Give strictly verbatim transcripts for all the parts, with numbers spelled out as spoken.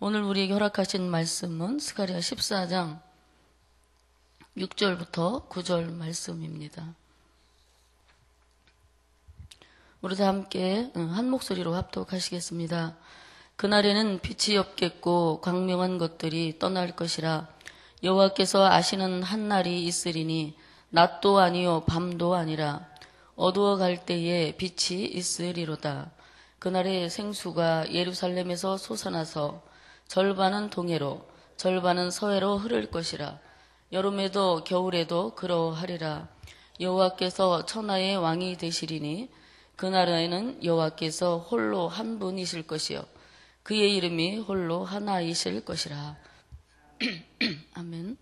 오늘 우리에게 허락하신 말씀은 스가랴 십사 장 육 절부터 구 절 말씀입니다. 우리 다 함께 한 목소리로 합독하시겠습니다. 그날에는 빛이 없겠고 광명한 것들이 떠날 것이라. 여호와께서 아시는 한 날이 있으리니 낮도 아니요 밤도 아니라 어두워 갈 때에 빛이 있으리로다. 그날에 생수가 예루살렘에서 솟아나서 절반은 동해로 절반은 서해로 흐를 것이라. 여름에도 겨울에도 그러하리라. 여호와께서 천하의 왕이 되시리니 그날에는 여호와께서 홀로 한 분이실 것이요 그의 이름이 홀로 하나이실 것이라. 아멘.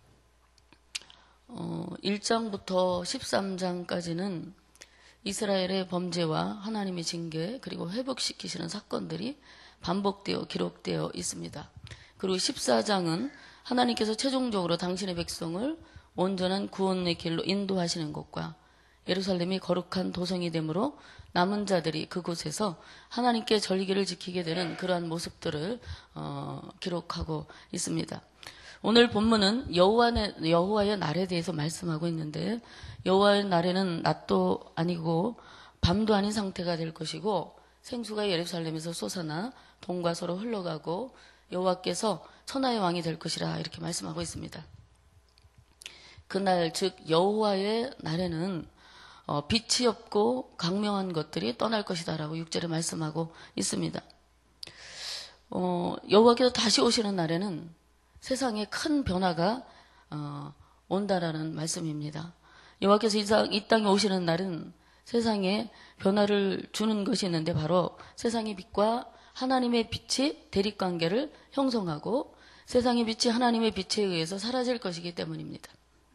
어, 일 장부터 십삼 장까지는 이스라엘의 범죄와 하나님의 징계 그리고 회복시키시는 사건들이 반복되어 기록되어 있습니다. 그리고 십사 장은 하나님께서 최종적으로 당신의 백성을 온전한 구원의 길로 인도하시는 것과 예루살렘이 거룩한 도성이 되므로 남은 자들이 그곳에서 하나님께 절기를 지키게 되는 그러한 모습들을 어, 기록하고 있습니다. 오늘 본문은 여호와의, 여호와의 날에 대해서 말씀하고 있는데, 여호와의 날에는 낮도 아니고 밤도 아닌 상태가 될 것이고 생수가 예루살렘에서 솟아나 동과 서로 흘러가고 여호와께서 천하의 왕이 될 것이라 이렇게 말씀하고 있습니다. 그날 즉 여호와의 날에는 어, 빛이 없고 광명한 것들이 떠날 것이다 라고 육 절에 말씀하고 있습니다. 어, 여호와께서 다시 오시는 날에는 세상에 큰 변화가 어, 온다라는 말씀입니다. 여호와께서 이, 이 땅에 오시는 날은 세상에 변화를 주는 것이 있는데 바로 세상의 빛과 하나님의 빛이 대립관계를 형성하고 세상의 빛이 하나님의 빛에 의해서 사라질 것이기 때문입니다.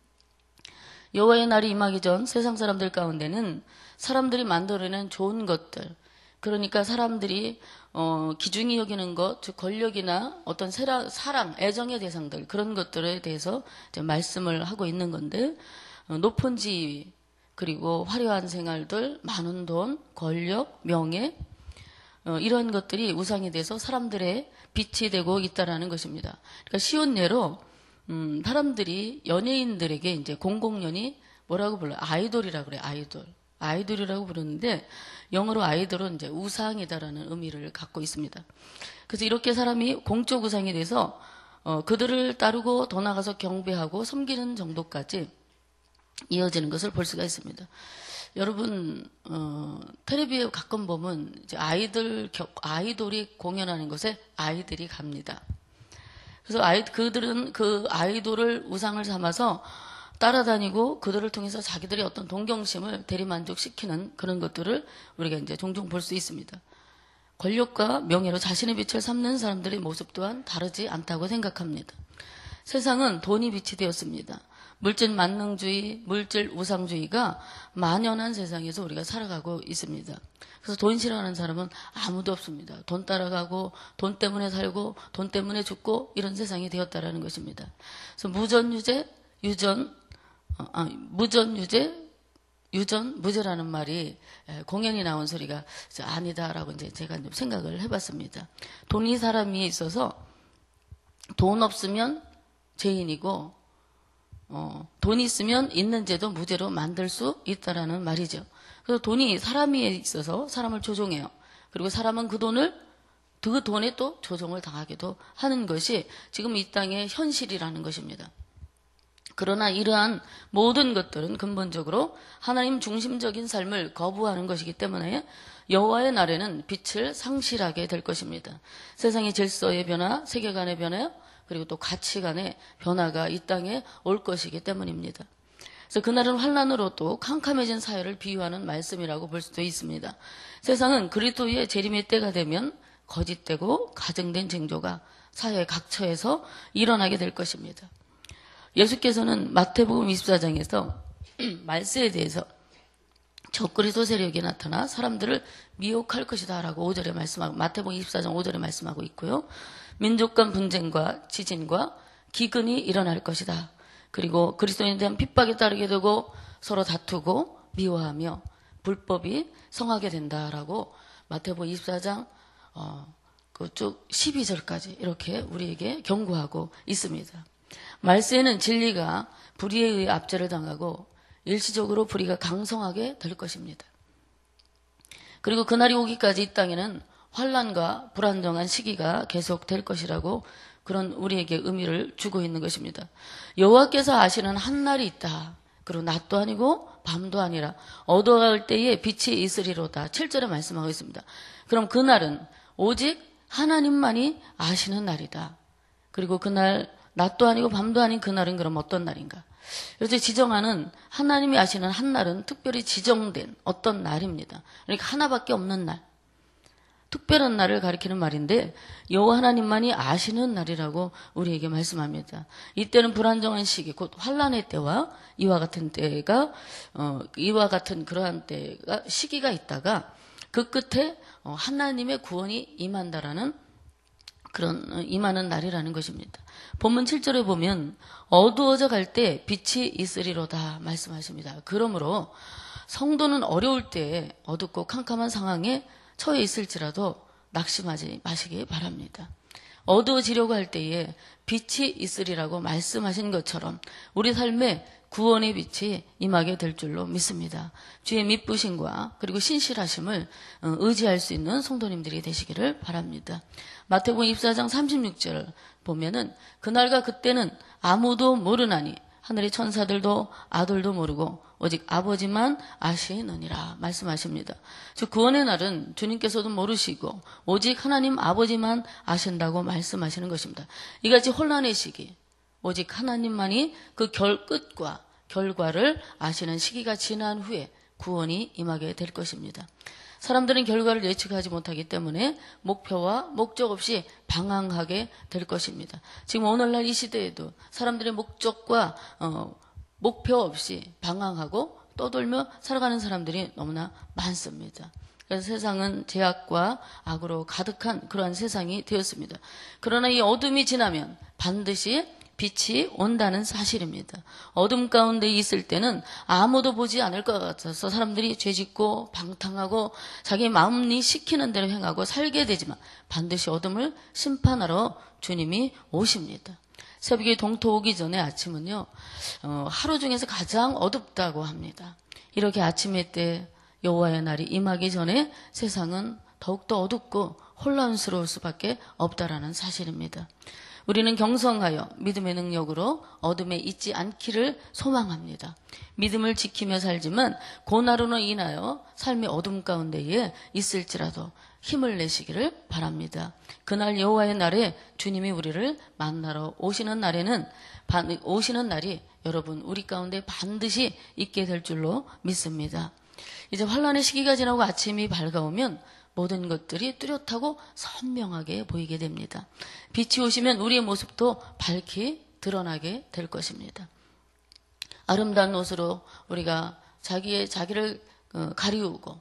여호와의 날이 임하기 전 세상 사람들 가운데는 사람들이 만들어낸 좋은 것들, 그러니까 사람들이 어, 기중히 여기는 것, 즉 권력이나 어떤 세라, 사랑, 애정의 대상들, 그런 것들에 대해서 이제 말씀을 하고 있는 건데, 어, 높은 지위, 그리고 화려한 생활들, 많은 돈, 권력, 명예, 어, 이런 것들이 우상이 돼서 사람들의 빛이 되고 있다라는 것입니다. 그러니까 쉬운 예로 음, 사람들이 연예인들에게 이제 공공연히 뭐라고 불러요? 아이돌이라고 그래요. 아이돌. 아이돌이라고 부르는데 영어로 아이돌은 이제 우상이다라는 의미를 갖고 있습니다. 그래서 이렇게 사람이 공적 우상이 돼서 어, 그들을 따르고 더 나가서 경배하고 섬기는 정도까지 이어지는 것을 볼 수가 있습니다. 여러분 어, 텔레비에 가끔 보면 이제 아이들 아이돌이 공연하는 곳에 아이들이 갑니다. 그래서 아이 그들은 그 아이돌을 우상을 삼아서 따라다니고 그들을 통해서 자기들의 어떤 동경심을 대리만족시키는 그런 것들을 우리가 이제 종종 볼 수 있습니다. 권력과 명예로 자신의 빛을 삼는 사람들의 모습 또한 다르지 않다고 생각합니다. 세상은 돈이 빛이 되었습니다. 물질 만능주의, 물질 우상주의가 만연한 세상에서 우리가 살아가고 있습니다. 그래서 돈 싫어하는 사람은 아무도 없습니다. 돈 따라가고 돈 때문에 살고 돈 때문에 죽고 이런 세상이 되었다라는 것입니다. 그래서 무전유죄, 유전, 어, 아, 무전유죄, 유전, 무죄라는 말이 공연이 나온 소리가 아니다라고 이제 제가 좀 생각을 해봤습니다. 돈이 사람이 있어서 돈 없으면 죄인이고 어, 돈이 있으면 있는 죄도 무죄로 만들 수 있다라는 말이죠. 그래서 돈이 사람에 있어서 사람을 조종해요. 그리고 사람은 그 돈을 그 돈에 또 조종을 당하기도 하는 것이 지금 이 땅의 현실이라는 것입니다. 그러나 이러한 모든 것들은 근본적으로 하나님 중심적인 삶을 거부하는 것이기 때문에 여호와의 날에는 빛을 상실하게 될 것입니다. 세상의 질서의 변화, 세계관의 변화, 그리고 또 가치관의 변화가 이 땅에 올 것이기 때문입니다. 그래서 그날은 환난으로 또 캄캄해진 사회를 비유하는 말씀이라고 볼 수도 있습니다. 세상은 그리스도의 재림의 때가 되면 거짓되고 가증된 징조가 사회 각처에서 일어나게 될 것입니다. 예수께서는 마태복음 이십사 장에서 말세에 대해서 적그리스도 세력이 나타나 사람들을 미혹할 것이다 라고 오 절에 말씀하고, 마태복음 이십사 장 오 절에 말씀하고 있고요. 민족 간 분쟁과 지진과 기근이 일어날 것이다. 그리고 그리스도인에 대한 핍박에 따르게 되고 서로 다투고 미워하며 불법이 성하게 된다라고 마태복음 이십사 장 어, 그 그 쭉 십이 절까지 이렇게 우리에게 경고하고 있습니다. 말세에는 진리가 불의에 의해 압제를 당하고 일시적으로 불의가 강성하게 될 것입니다. 그리고 그날이 오기까지 이 땅에는 환난과 불안정한 시기가 계속될 것이라고 그런 우리에게 의미를 주고 있는 것입니다. 여호와께서 아시는 한 날이 있다. 그리고 낮도 아니고 밤도 아니라 어두워갈 때에 빛이 있으리로다. 칠 절에 말씀하고 있습니다. 그럼 그날은 오직 하나님만이 아시는 날이다. 그리고 그날 낮도 아니고 밤도 아닌 그날은 그럼 어떤 날인가? 그래서 지정하는 하나님이 아시는 한 날은 특별히 지정된 어떤 날입니다. 그러니까 하나밖에 없는 날. 특별한 날을 가리키는 말인데 여호와 하나님만이 아시는 날이라고 우리에게 말씀합니다. 이때는 불안정한 시기, 곧 환란의 때와 이와 같은 때가 어, 이와 같은 그러한 때가 시기가 있다가 그 끝에 어, 하나님의 구원이 임한다라는 그런 어, 임하는 날이라는 것입니다. 본문 칠 절에 보면 어두워져 갈 때 빛이 있으리로다 말씀하십니다. 그러므로 성도는 어려울 때 어둡고 캄캄한 상황에 처해 있을지라도 낙심하지 마시기 바랍니다. 어두워지려고 할 때에 빛이 있으리라고 말씀하신 것처럼 우리 삶에 구원의 빛이 임하게 될 줄로 믿습니다. 주의 믿부심과 그리고 신실하심을 의지할 수 있는 성도님들이 되시기를 바랍니다. 마태복음 이십사 장 삼십육 절 보면은 그날과 그때는 아무도 모르나니 하늘의 천사들도 아들도 모르고 오직 아버지만 아시느니라 말씀하십니다. 즉 구원의 날은 주님께서도 모르시고 오직 하나님 아버지만 아신다고 말씀하시는 것입니다. 이같이 혼란의 시기, 오직 하나님만이 그 결 끝과 결과를 아시는 시기가 지난 후에 구원이 임하게 될 것입니다. 사람들은 결과를 예측하지 못하기 때문에 목표와 목적 없이 방황하게 될 것입니다. 지금 오늘날 이 시대에도 사람들의 목적과 어, 목표 없이 방황하고 떠돌며 살아가는 사람들이 너무나 많습니다. 그래서 세상은 죄악과 악으로 가득한 그러한 세상이 되었습니다. 그러나 이 어둠이 지나면 반드시 빛이 온다는 사실입니다. 어둠 가운데 있을 때는 아무도 보지 않을 것 같아서 사람들이 죄짓고 방탕하고 자기 마음이 시키는 대로 행하고 살게 되지만 반드시 어둠을 심판하러 주님이 오십니다. 새벽에 동토 오기 전에 아침은요, 어, 하루 중에서 가장 어둡다고 합니다. 이렇게 아침에 때 여호와의 날이 임하기 전에 세상은 더욱더 어둡고 혼란스러울 수밖에 없다라는 사실입니다. 우리는 경성하여 믿음의 능력으로 어둠에 있지 않기를 소망합니다. 믿음을 지키며 살지만 고난으로 인하여 삶의 어둠 가운데에 있을지라도 힘을 내시기를 바랍니다. 그날 여호와의 날에 주님이 우리를 만나러 오시는 날에는 오시는 날이 여러분 우리 가운데 반드시 있게 될 줄로 믿습니다. 이제 환란의 시기가 지나고 아침이 밝아오면 모든 것들이 뚜렷하고 선명하게 보이게 됩니다. 빛이 오시면 우리의 모습도 밝히 드러나게 될 것입니다. 아름다운 옷으로 우리가 자기의 자기를 가리우고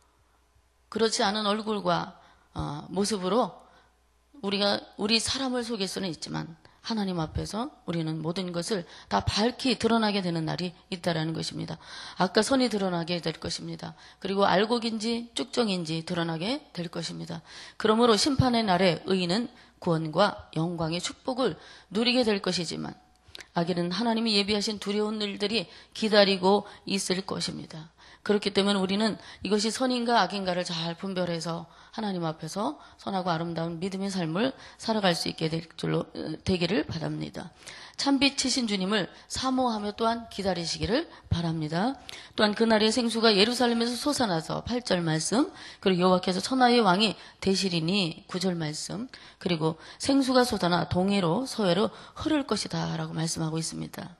그렇지 않은 얼굴과 모습으로 우리가 우리 사람을 속일 수는 있지만 하나님 앞에서 우리는 모든 것을 다 밝히 드러나게 되는 날이 있다라는 것입니다. 아까 선이 드러나게 될 것입니다. 그리고 알곡인지 쭉정인지 드러나게 될 것입니다. 그러므로 심판의 날에 의인은 구원과 영광의 축복을 누리게 될 것이지만 악인은 하나님이 예비하신 두려운 일들이 기다리고 있을 것입니다. 그렇기 때문에 우리는 이것이 선인가 악인가를 잘 분별해서 하나님 앞에서 선하고 아름다운 믿음의 삶을 살아갈 수 있게 될 줄로 되기를 바랍니다. 참빛이신 주님을 사모하며 또한 기다리시기를 바랍니다. 또한 그날의 생수가 예루살렘에서 솟아나서 팔 절 말씀, 그리고 여호와께서 천하의 왕이 되시리니 구 절 말씀, 그리고 생수가 솟아나 동해로 서해로 흐를 것이다 라고 말씀하고 있습니다.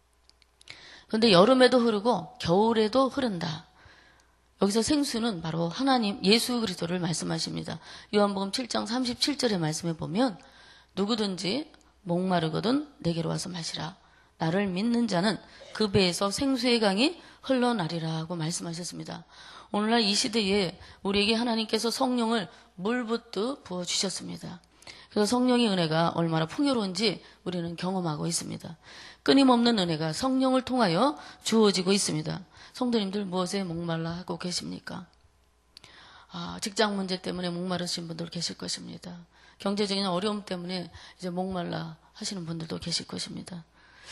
그런데 여름에도 흐르고 겨울에도 흐른다. 여기서 생수는 바로 하나님 예수 그리스도를 말씀하십니다. 요한복음 칠 장 삼십칠 절의 말씀에 보면 누구든지 목마르거든 내게로 와서 마시라. 나를 믿는 자는 그 배에서 생수의 강이 흘러나리라 하고 말씀하셨습니다. 오늘날 이 시대에 우리에게 하나님께서 성령을 물붓듯 부어주셨습니다. 그래서 성령의 은혜가 얼마나 풍요로운지 우리는 경험하고 있습니다. 끊임없는 은혜가 성령을 통하여 주어지고 있습니다. 성도님들 무엇에 목말라 하고 계십니까? 아, 직장 문제 때문에 목마르신 분들 계실 것입니다. 경제적인 어려움 때문에 이제 목말라 하시는 분들도 계실 것입니다.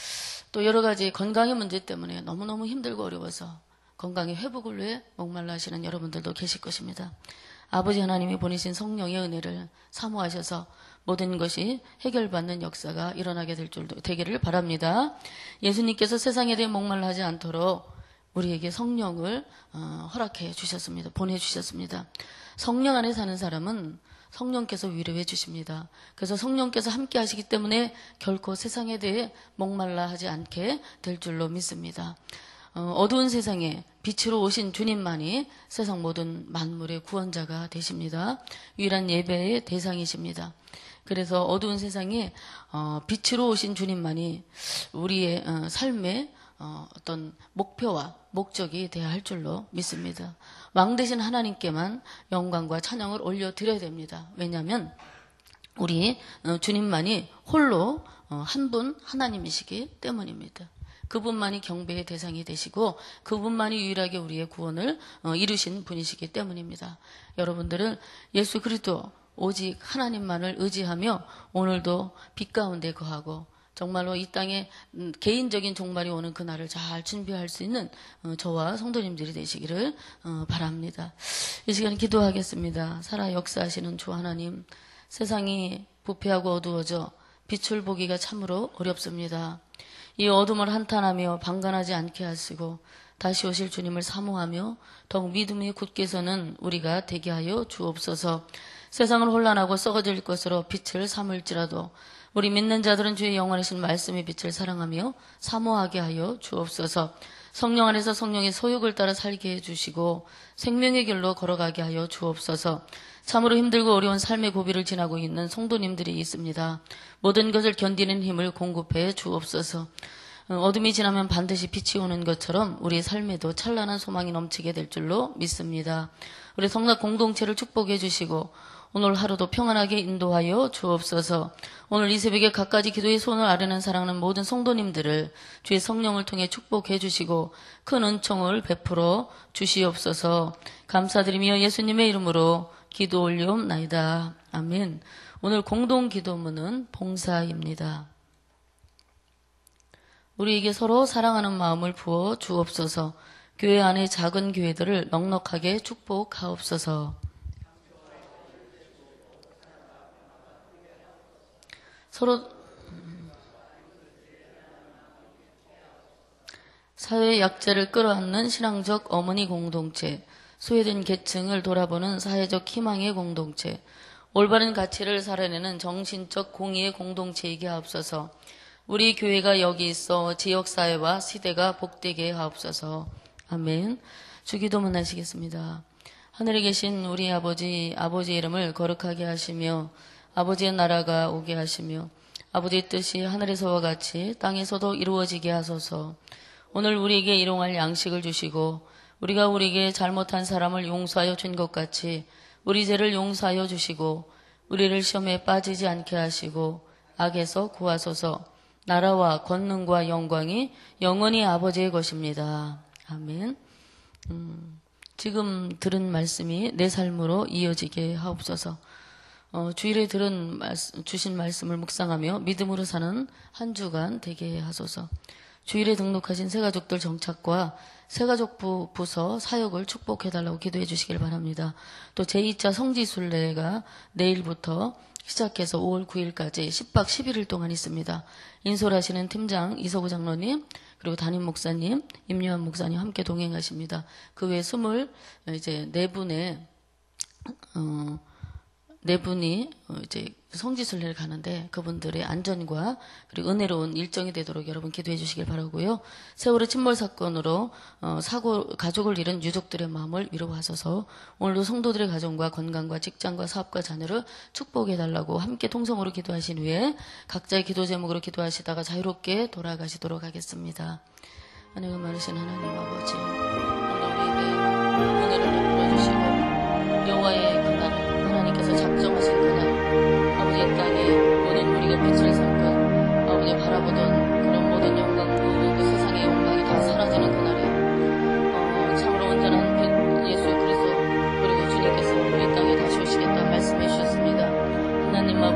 또 여러 가지 건강의 문제 때문에 너무너무 힘들고 어려워서 건강의 회복을 위해 목말라 하시는 여러분들도 계실 것입니다. 아버지 하나님이 보내신 성령의 은혜를 사모하셔서 모든 것이 해결받는 역사가 일어나게 될 줄도 되기를 바랍니다. 예수님께서 세상에 대해 목말라 하지 않도록 우리에게 성령을 어, 허락해 주셨습니다. 보내주셨습니다. 성령 안에 사는 사람은 성령께서 위로해 주십니다. 그래서 성령께서 함께 하시기 때문에 결코 세상에 대해 목말라 하지 않게 될 줄로 믿습니다. 어, 어두운 세상에 빛으로 오신 주님만이 세상 모든 만물의 구원자가 되십니다. 유일한 예배의 대상이십니다. 그래서 어두운 세상에 어, 빛으로 오신 주님만이 우리의 어, 삶의 어, 어떤 목표와 목적이 되어야 할 줄로 믿습니다. 왕 되신 하나님께만 영광과 찬양을 올려드려야 됩니다. 왜냐하면 우리 어, 주님만이 홀로 어, 한 분 하나님이시기 때문입니다. 그분만이 경배의 대상이 되시고 그분만이 유일하게 우리의 구원을 어, 이루신 분이시기 때문입니다. 여러분들은 예수 그리스도 오직 하나님만을 의지하며 오늘도 빛 가운데 거하고 정말로 이 땅에 개인적인 종말이 오는 그날을 잘 준비할 수 있는 저와 성도님들이 되시기를 바랍니다. 이 시간 기도하겠습니다. 살아 역사하시는 주 하나님, 세상이 부패하고 어두워져 빛을 보기가 참으로 어렵습니다. 이 어둠을 한탄하며 방관하지 않게 하시고 다시 오실 주님을 사모하며 더욱 믿음이 굳게 서는 우리가 되게 하여 주옵소서. 세상은 혼란하고 썩어질 것으로 빛을 삼을지라도 우리 믿는 자들은 주의 영원하신 말씀의 빛을 사랑하며 사모하게 하여 주옵소서. 성령 안에서 성령의 소욕을 따라 살게 해주시고 생명의 길로 걸어가게 하여 주옵소서. 참으로 힘들고 어려운 삶의 고비를 지나고 있는 성도님들이 있습니다. 모든 것을 견디는 힘을 공급해 주옵소서. 어둠이 지나면 반드시 빛이 오는 것처럼 우리 삶에도 찬란한 소망이 넘치게 될 줄로 믿습니다. 우리 성락 공동체를 축복해 주시고 오늘 하루도 평안하게 인도하여 주옵소서. 오늘 이 새벽에 갖가지 기도의 손을 아뢰는 사랑하는 모든 성도님들을 주의 성령을 통해 축복해 주시고 큰 은총을 베풀어 주시옵소서. 감사드리며 예수님의 이름으로 기도 올리옵나이다. 아멘. 오늘 공동 기도문은 봉사입니다. 우리에게 서로 사랑하는 마음을 부어 주옵소서. 교회 안의 작은 교회들을 넉넉하게 축복하옵소서. 서로 사회 약자를 끌어안는 신앙적 어머니 공동체, 소외된 계층을 돌아보는 사회적 희망의 공동체, 올바른 가치를 살아내는 정신적 공의의 공동체이게 하옵소서. 우리 교회가 여기 있어 지역사회와 시대가 복되게 하옵소서. 아멘. 주기도문 하시겠습니다. 하늘에 계신 우리 아버지, 아버지의 이름을 거룩하게 하시며 아버지의 나라가 오게 하시며 아버지의 뜻이 하늘에서와 같이 땅에서도 이루어지게 하소서. 오늘 우리에게 일용할 양식을 주시고 우리가 우리에게 잘못한 사람을 용서하여 준 것 같이 우리 죄를 용서하여 주시고 우리를 시험에 빠지지 않게 하시고 악에서 구하소서. 나라와 권능과 영광이 영원히 아버지의 것입니다. 아멘. 음, 지금 들은 말씀이 내 삶으로 이어지게 하옵소서. 어, 주일에 들은 말씀, 주신 말씀을 묵상하며 믿음으로 사는 한 주간 되게 하소서. 주일에 등록하신 새가족들 정착과 새가족부 부서 사역을 축복해달라고 기도해 주시길 바랍니다. 또 제이 차 성지순례가 내일부터 시작해서 오월 구일까지 십 박 십일 일 동안 있습니다. 인솔하시는 팀장 이서구 장로님 그리고 담임 목사님 임요한 목사님 함께 동행하십니다. 그 외에 스물 이제 네 분의 어, 네 분이 이제 성지순례를 가는데 그분들의 안전과 그리고 은혜로운 일정이 되도록 여러분 기도해 주시길 바라고요. 세월호 침몰 사건으로 어, 사고 가족을 잃은 유족들의 마음을 위로하소서. 오늘도 성도들의 가정과 건강과 직장과 사업과 자녀를 축복해 달라고 함께 통성으로 기도하신 후에 각자의 기도 제목으로 기도하시다가 자유롭게 돌아가시도록 하겠습니다. 은혜가 많으신 하나님 아버지, 오늘 우리에게 은혜를 베풀어 주시고 여호와의 그날을 하나님께서 작정하신 그날 아버지 이 땅에 모든 우리가 빛을 삼고 아버지 바라보던 그런 모든 영광과 그 세상의 영광이 다 사라지는 그날에 어, 참으로 온전한 빛 예수 그리스도 그리고 주님께서 우리 땅에 다시 오시겠다 말씀해 주셨습니다. 하나님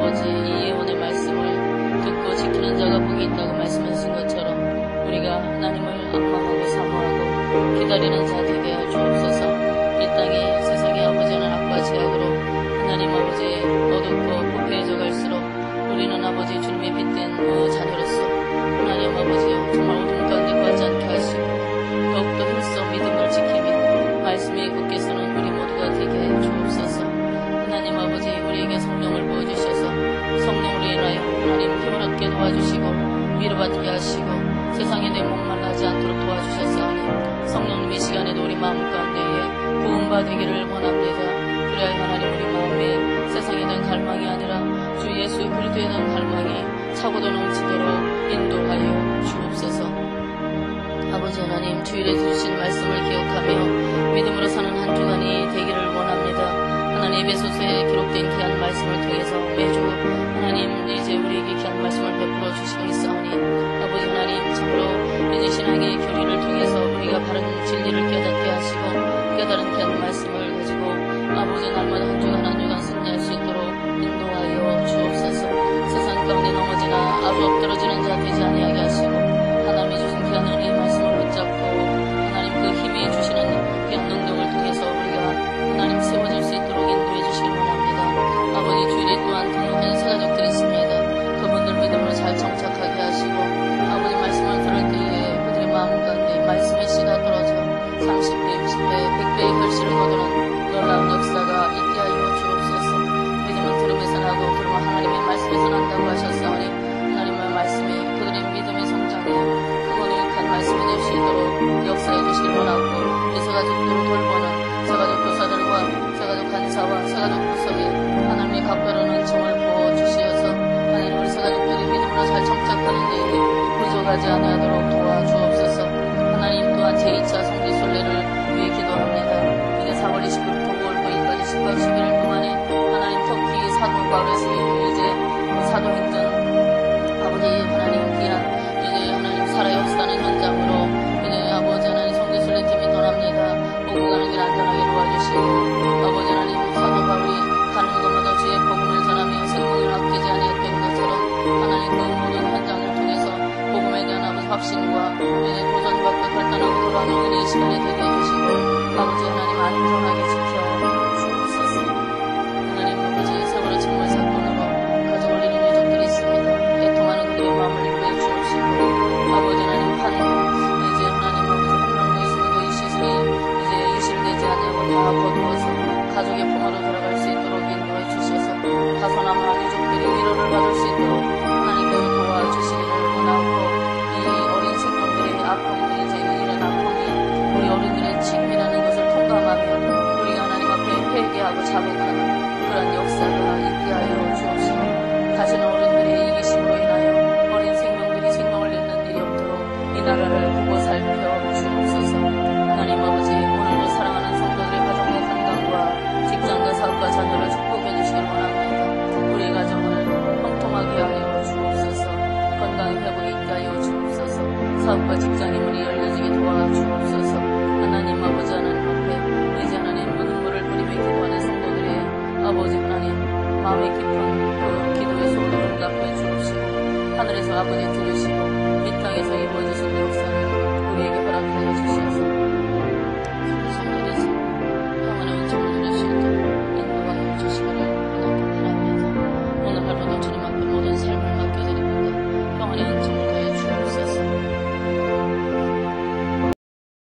하나님의 빛된 어, 자녀로서 하나님 아버지 정말 어둠 가운데 구하지 않게 하시고 더욱더 힘써 믿음을 지키며 말씀이 굳게 서는 우리 모두가 되게 해 주옵소서. 하나님 아버지 우리에게 성령을 부어주셔서 성령으로 인하여 하나님 힘을 얻게 도와주시고 위로받게 하시고 세상에 내 목말라하지 않도록 도와주셨사오니 성령님 이 시간에도 우리 마음 가운데에 구원받으기를 원합니다. 그래야 하나님 우리 마음에 세상에 대한 갈망이 아니라 주 예수 그리스도에 대한 갈망이 차고도 넘치도록 인도하여 주옵소서. 아버지 하나님 주일에 주신 말씀을 기억하며 믿음으로 사는 한 주간이 되기를 원합니다. 하나님 에베소서에 기록된 귀한 말씀을 통해서 매주 하나님 이제 우리에게 귀한 말씀을 베풀어 주시고 있사오니 아버지 하나님 참으로 이제 신앙의 교리를 통해서 우리가 바른 진리를 깨닫게 하시고 깨달은 귀한 말씀을 가지고 아버지 날마다 한 주간 한 주간 승리할 수 있도록 인도하여 주옵소서. 세상 가운데 넘어지나 아주 엎드러지는 자 되지 아니하게 하시고 하나님이 주신 귀한 은혜의 말씀을 붙잡고 하나님 그 힘이 주시는 귀한 능력을 통해서 우리가 하나님 세워질 수 있도록 인도해 주시길 원합니다. 아버지 주일에 또한 등록한 사가족들이 있습니다. 그분들 믿음을 잘 정착하게 하시고 아버지 말씀을 들을 때에 그들의 마음 가운데 말씀의 씨가 떨어져 삼십 배, 육십 배, 백 배의 결실을 거두는 놀라운 역사가 있게 하여 주옵소서. 믿음은 들음에서 나고 들음은 하나님의 말씀에서 난다고 하셨사오니 하나님의 말씀이 그들의 믿음의 성장에 크고 유익한 말씀이 될 수 있도록 역사해 주시길 원하고 이 서가족들을 돌보는 서가족 교사들과 서가족 간사와 서가족 구석에 하나님의 각별한 은총을 부어주시어서 하나님 우리 서가족들이 믿음으로 잘 정착하는 데에 부족하지 않도록 도와주옵소서. 하나님 또한 제이 차 성지순례를 위해 기도합니다. 이제 사월 이십구 일 보궐부인까지 십박 십일 일 동안에 하나님 터키 사도 바울에서 이제 사도행전 아버지 하나님 귀한 이제 하나님 살아 역사하는 현장으로 이제 아버지 하나님 성지순례팀이 떠납니다. 오고 가는 길 안전하게 도와주시고 아버지 하나님 사도 바울이 가는 곳마다 주의 복음을 전하며 생명을 아끼지 아니했던 것처럼 하나님 그 모든 현장을 통해서 복음에 대한 아버지 확신과 이제 도전받고 결단하고 돌아오는 은혜의 시간이 되게 해주시고 아버지 하나님 안전하게 지켜주옵소서. 하나님 아버지 세월의 정말 사건으로 가져 올리는 유족들이 있습니다. 애통하는 그들의 마음을 구해 주옵시고 아버지 하나님 한 이제 하나님 아버지 한명도 있으면 그 시술이 이제 유실되지 않냐고 다 거두어서 가족의 품으로 들어갈 수 있도록 인도해 주셔서 다소남아 유족들이 위로를 받을 수 있도록 하나님께서 도와주시기를 원하고 이 어린 생명들의 아픔 이제 이런 아픔이 우리 어른들의 책임이라는 것을 통감하며 우리가 하나님 앞에 회개하고 자복하는 그런 역사가 있게 하여 주옵시고 다시는 어른들의 이기심으로 인하여 어린 생명들이 생명을 잃는 일이 없도록 이 나라를 보고 살펴 주옵소서. 하나님 아버지 오늘도 사랑하는 성도들의 가정의 건강과 직장과 사업과 자녀를 축복해 주시길 원합니다. 우리 가정을 형통하게 하여 주옵소서. 건강의 회복이 있게 하여 주옵소서. 사업과 직장의 문이 열려지게 도와주옵소서. 하나님 아버지 하나님 앞에 이제 하나님 눈물을 그리며 기도하는 성도들의 아버지 하나님 마음의 깊은 그 기도의 소원을 응답해 주옵시고 하늘에서 아버지 들으시고 이 땅에서 이루어지신 역사를 우리에게 허락하여 주시옵소서.